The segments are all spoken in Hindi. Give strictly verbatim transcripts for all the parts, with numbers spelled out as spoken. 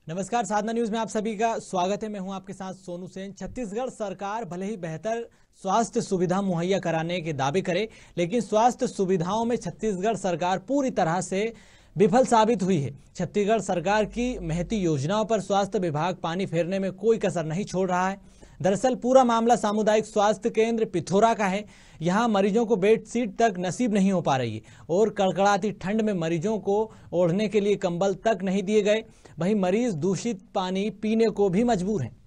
नमस्कार, साधना न्यूज में आप सभी का स्वागत है। मैं हूं आपके साथ सोनू सेन। छत्तीसगढ़ सरकार भले ही बेहतर स्वास्थ्य सुविधा मुहैया कराने के दावे करे, लेकिन स्वास्थ्य सुविधाओं में छत्तीसगढ़ सरकार पूरी तरह से विफल साबित हुई है। छत्तीसगढ़ सरकार की महती योजनाओं पर स्वास्थ्य विभाग पानी फेरने में कोई कसर नहीं छोड़ रहा है। दरअसल पूरा मामला सामुदायिक स्वास्थ्य केंद्र पिथौरा का है। यहाँ मरीजों को बेड सीट तक नसीब नहीं हो पा रही है और कड़कड़ाती ठंड में मरीजों को ओढ़ने के लिए कंबल तक नहीं दिए गए। वहीं मरीज दूषित पानी पीने को भी मजबूर हैं।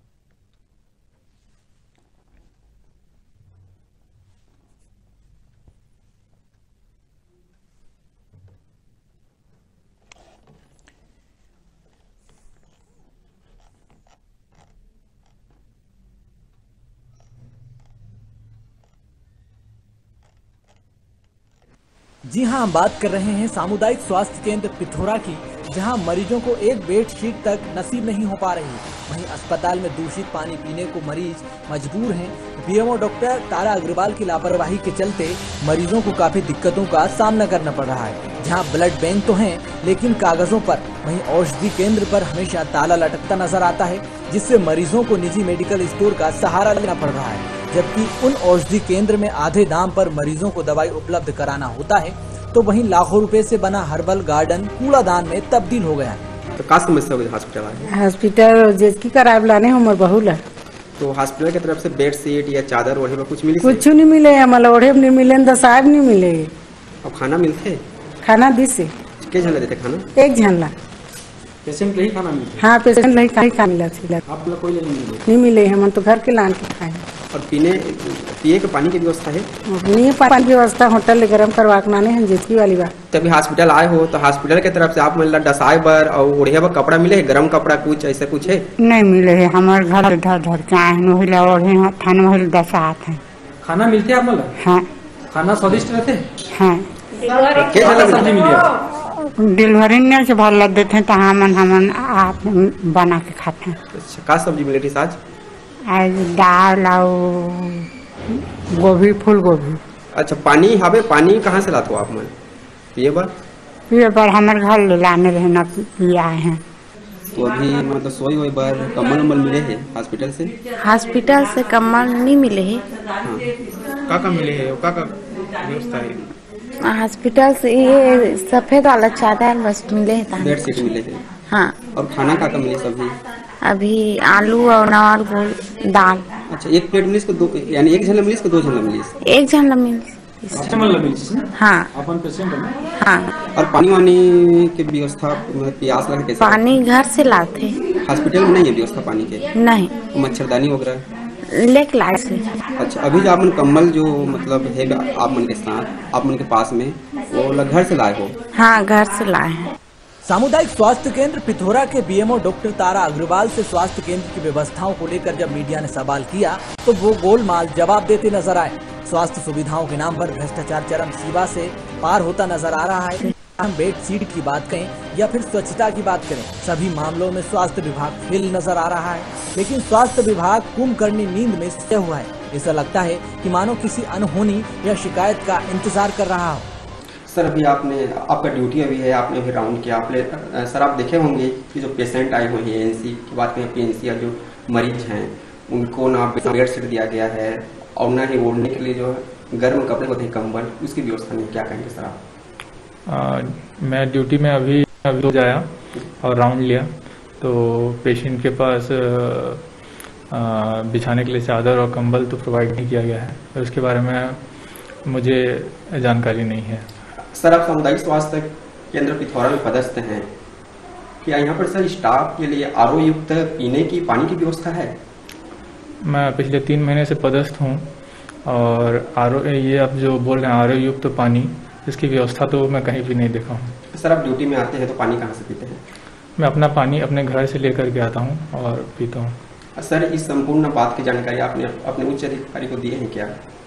जी हां, हम बात कर रहे हैं सामुदायिक स्वास्थ्य केंद्र पिथौरा की, जहां मरीजों को एक बेड शीट तक नसीब नहीं हो पा रही है। वहीं अस्पताल में दूषित पानी पीने को मरीज मजबूर हैं। बीएमओ डॉक्टर तारा अग्रवाल की लापरवाही के चलते मरीजों को काफी दिक्कतों का सामना करना पड़ रहा है। जहां ब्लड बैंक तो हैं, लेकिन कागजों पर, वहीं औषधि केंद्र पर हमेशा ताला लटकता नजर आता है, जिससे मरीजों को निजी मेडिकल स्टोर का सहारा लेना पड़ रहा है। जबकि उन औषधि केंद्र में आधे दाम पर मरीजों को दवाई उपलब्ध कराना होता है, तो वहीं लाखों रुपए से बना हर्बल गार्डन कूड़ादान में तब्दील हो गया है। तो का समस्या हो गई हॉस्पिटल आए? हॉस्पिटल जिसकी कराब लाने उम्र बहुल है, तो हॉस्पिटल की तरफ से बेड शीट या चादर ओढ़े में कुछ मिली? कुछ नहीं मिले, हमारा ओढ़े नहीं मिले, दसाब नहीं मिले। और खाना मिलते? खाना दी से के झन देते खाना? एक झनला पेशेंट के ही खाना मिलता? हाँ, पेशेंट नहीं खाई खा मिला थी। आप लोग कोई नहीं मिले? नहीं मिले, हम तो घर के लान के खाए। और पीने पिए के पानी की व्यवस्था है? नहीं, पानी की व्यवस्था होटल गर्म करवा के नाने हैं जिसकी वाली बात। तभी हॉस्पिटल आए हो तो हॉस्पिटल की तरफ से आप मतलब डसाए बर और ओढ़े बर कपड़ा मिले है, गर्म कपड़ा कुछ ऐसा कुछ है? नहीं मिले है, हमारे घर धर धर के आए हैं, वही ओढ़े थान वही दसात है। खाना मिलते आप लोग? हाँ। खाना स्वादिष्ट रहते? हाँ। के सब्जी मिली? डिलीवरी ने से भर लग देते हैं तो हमन हमन आप बना के खाते हैं। अच्छा, का सब्जी मिले थी आज? आज दाल और गोभी, फूल गोभी। अच्छा, पानी हवे पानी कहाँ से लाते हो आप? मन पिए बर पिए पर हमारे घर लाने रहे ना पिया है। तो अभी मतलब सोई हुई बार कम्बल उम्बल मिले है हॉस्पिटल से? हॉस्पिटल से कम्बल नहीं मिले है। हाँ। का का मिले है? का का व्यवस्था है? हॉस्पिटल से ये सफेद वाला चादर बस मिले है। बेड शीट मिले है? हाँ। और खाना का का मिले सब्जी? अभी आलू और नवार गोल दाल। अच्छा, एक प्लेट मिली दो, यानी एक झल्ला मिली इसको दो झल्ला मिली? एक झल्ला मिली। हाँ। अपन पेशेंट है? हाँ। और पानी वानी की व्यवस्था प्यास लगे कैसे? पानी घर से लाते। हॉस्पिटल में नहीं है व्यवस्था पानी के? नहीं। मच्छरदानी वगैरह लेक लाए से। अच्छा, अभी जो आप मन कम्बल जो मतलब है आप मन के साथ आप मन के पास में, वो घर से लाए हो? हाँ, घर से लाए हैं। सामुदायिक स्वास्थ्य केंद्र पिथौरा के बीएमओ डॉक्टर तारा अग्रवाल से स्वास्थ्य केंद्र की व्यवस्थाओं को लेकर जब मीडिया ने सवाल किया, तो वो गोलमाल जवाब देते नजर आए। स्वास्थ्य सुविधाओं के नाम पर भ्रष्टाचार चरम सीमा से पार होता नजर आ रहा है। हम बेड सीट की बात करें या फिर स्वच्छता की बात करें, सभी मामलों में स्वास्थ्य विभाग फेल नजर आ रहा है। लेकिन स्वास्थ्य विभाग कुंभकर्णी नींद में सोया हुआ है। ऐसा लगता है कि मानो किसी अनहोनी या शिकायत का इंतजार कर रहा हो। सर, अभी आपने आपका ड्यूटी अभी है, आपने अभी राउंड किया आपने सर, आप देखे होंगे कि जो पेशेंट आए हुए हैं एएनसी की बात करें, पीएनसी या जो मरीज हैं उनको ना बेड शीट दिया गया है और ना ही ओढ़ने के लिए जो गर्म कपड़े होते हैं कंबल, उसकी व्यवस्था नहीं। क्या कहेंगे सर आप? आ, मैं ड्यूटी में अभी अभी रोज आया और राउंड लिया, तो पेशेंट के पास आ, बिछाने के लिए चादर और कंबल तो प्रोवाइड नहीं किया गया है, तो उसके बारे में मुझे जानकारी नहीं है। सर, आप सामुदायिक स्वास्थ्य केंद्र पिथौरा में पदस्थ हैं, क्या यहाँ पर सर स्टाफ के लिए आर ओ युक्त पीने की पानी की व्यवस्था है? मैं पिछले तीन महीने से पदस्थ हूँ और आर ओ ये आप जो बोल रहे हैं आर ओ युक्त पानी, इसकी व्यवस्था तो मैं कहीं भी नहीं देखा हूँ। सर, आप ड्यूटी में आते हैं तो पानी कहाँ से पीते हैं? मैं अपना पानी अपने घर से लेकर के आता हूँ और पीता हूँ। सर, इस संपूर्ण बात की जानकारी आपने अपने उच्च अधिकारी को दी है क्या?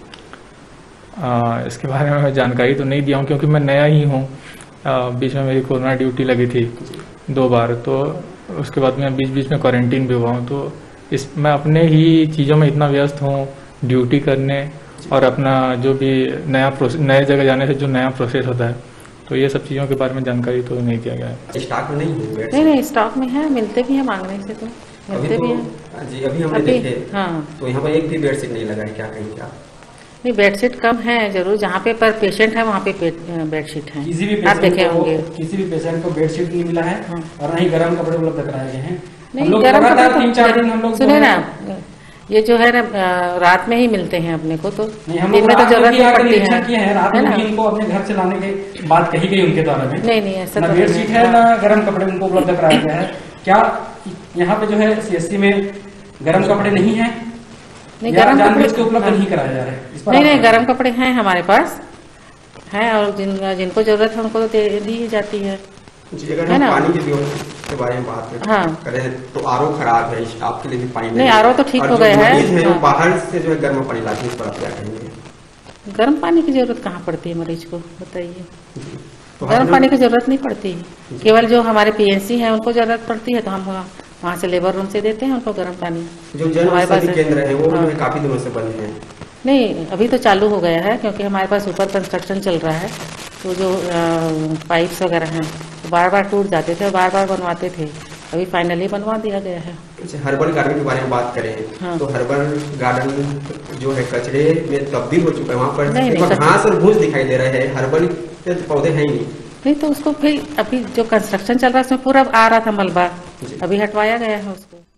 आ, इसके बारे में मैं जानकारी तो नहीं दिया हूँ क्योंकि मैं नया ही हूँ। बीच में मेरी कोरोना ड्यूटी लगी थी दो बार, तो उसके बाद मैं बीच बीच में क्वारंटीन भी हुआ हूँ। तो इस मैं अपने ही चीज़ों में इतना व्यस्त हूँ, ड्यूटी करने और अपना जो भी नया प्रोसेस, नए जगह जाने से जो नया प्रोसेस होता है तो ये सब चीज़ों के बारे में जानकारी तो नहीं दिया गया है। स्टॉक में नहीं है बेड नहीं नहीं स्टॉक में है, मिलते भी है, मांगने से तो अभी मिलते भी तो हैं। जी अभी हमने अभी देखे हाँ तो यहाँ पर एक भी बेडशीट नहीं लगा है, क्या कहेंगे आप? नहीं बेडशीट कम है जरूर, जहाँ पे पर पेशेंट है वहाँ पे बेडशीट है, किसी भी आप देखे पेशेंट को होंगे। किसी भी पेशेंट को बेडशीट नहीं मिला है हाँ। और ना ही गर्म कपड़े उपलब्ध कराए गए हैं। नहीं हम लोग गर्म लगातार कपड़े तीन चार दिन हम लोग सुने ना, ये जो है ना अ, रात में ही मिलते हैं अपने को, तो नहीं हम दिन लोग में तो रात में जरूरत भी नहीं आकर पड़ती निरीक्षण है, किए हैं, रात है में ना? भी इनको अपने घर से लाने की बात कही गई उनके द्वारा में। नहीं नहीं ऐसा ना तो बेडशीट है ना गर्म कपड़े उनको उपलब्ध कराया गया है। क्या यहाँ पे जो है सीएससी में गर्म कपड़े नहीं है नहीं या गर्म जानबूझ कपड़े के उपलब्ध हाँ। नहीं कराया जा रहा है? इस पर नहीं आप नहीं क्या गर्म कपड़े हैं हमारे पास हैं, और जिन जिनको जरूरत है उनको तो दे दी ही जाती है। जी अगर है हम ना? पानी की व्यवस्था के बारे में बात करें हाँ। करें तो आरओ खराब है, स्टाफ के लिए भी पानी नहीं, है। आरओ तो ठीक और हो जो गया है। मरीज है वो हाँ। बाहर से जो है गर्म पानी लाते हैं, इस पर आप क्या कहेंगे? गर्म पानी की जरूरत कहाँ पड़ती है मरीज को, बताइए। तो गर्म हम पानी की जरूरत नहीं पड़ती, केवल जो हमारे पीएनसी है उनको जरूरत पड़ती है, तो हम वहाँ से लेबर रूम से देते हैं उनको गर्म पानी। जो जन हमारे पास औषधि है। केंद्र है वो हाँ। जो है काफी दिनों से बंद है। नहीं अभी तो चालू हो गया है, क्योंकि हमारे पास ऊपर कंस्ट्रक्शन चल रहा है, तो जो पाइप्स वगैरह हैं तो बार बार टूट जाते थे और बार बार बनवाते थे, अभी फाइनली बनवा दिया गया है। अच्छा, हर्बल गार्डन के बारे में बात करें हाँ। तो हर्बल गार्डन जो है कचरे में तब्दील हो चुका है, वहाँ पर नहीं, नहीं, सिर्फ कचरे- घास और घूस दिखाई दे रहे हैं, हर्बल के तो पौधे हैं ही नहीं। नहीं तो उसको फिर अभी जो कंस्ट्रक्शन चल रहा है उसमें पूरा आ रहा था मलबा, जी। अभी हटवाया गया है उसको।